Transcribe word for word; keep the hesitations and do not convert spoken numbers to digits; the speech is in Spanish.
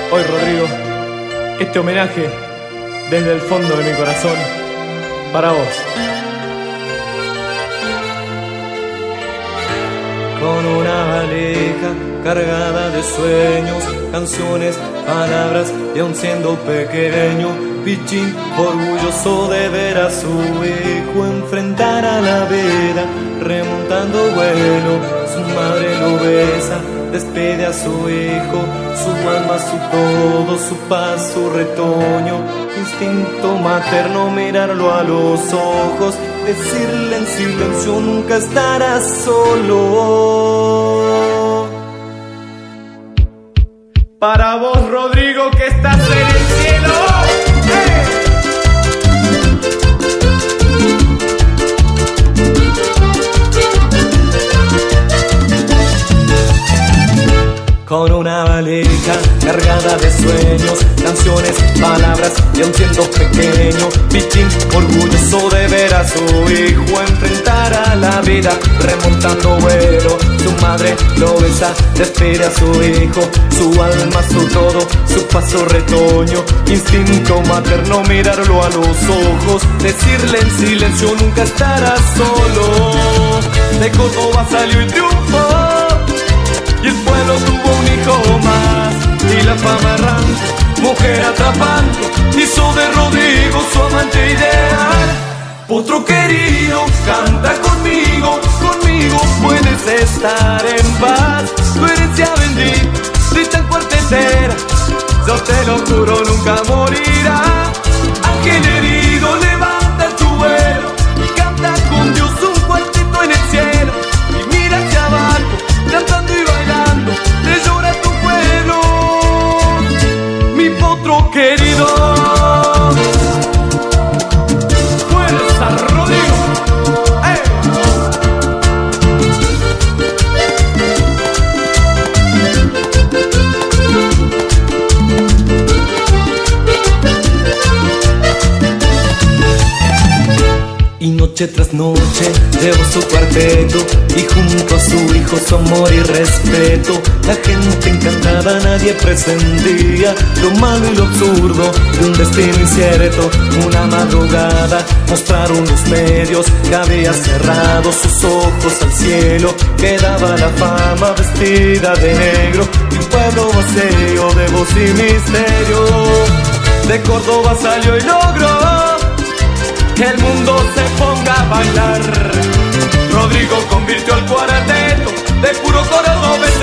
Hoy, Rodrigo, este homenaje desde el fondo de mi corazón para vos. Con una valija cargada de sueños, canciones, palabras y aun siendo pequeño, Pichín, orgulloso de ver a su hijo enfrentar a la vida, remontando vuelo. Su madre lo besa, despide a su hijo, su alma, su todo, su paz, su retoño. Instinto materno, mirarlo a los ojos, decirle en silencio nunca estarás solo. Para vos, Rodrigo, que estás en el cielo. ¡Eh! Con una valija cargada de sueños, canciones, palabras y aun siendo pequeño, Pichín, orgulloso de ver a su hijo enfrentar a la vida, remontando vuelo. Su madre lo besa, despide a su hijo, su alma, su todo, su paso retoño. Instinto materno, mirarlo a los ojos, decirle en silencio nunca estarás solo. De Córdoba salió y triunfó, y el pueblo tuvo un hijo más, y la fama errante, mujer atrapando, hizo de Rodrigo su amante ideal. Potro querido, canta conmigo, conmigo puedes estar en paz. Tu herencia bendita, de tan cuartetera, yo te lo juro nunca morirá. Ángel herido, levanta tu vuelo, y canta con Dios un cuarteto en el cielo, y mira hacia abajo, cantando y bailando, te llora tu pueblo, mi potro querido. ¡Fuerza, Rodrigo! ¡Eh! Y noche tras noche llevó su cuarteto, y junto a su hijo su amor y respeto. La gente encantada, nadie presentía lo malo y lo absurdo de un destino incierto. Una madrugada mostraron los medios que había cerrado sus ojos al cielo, quedaba la fama vestida de negro, y un pueblo vacío de voz y misterio. De Córdoba salió y logró que el mundo se ponga a bailar. Rodrigo convirtió al cuarteto de puro cordobés